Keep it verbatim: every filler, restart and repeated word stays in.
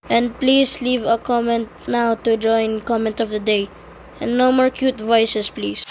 And please leave a comment now to join comment of the day. And no more cute voices, please.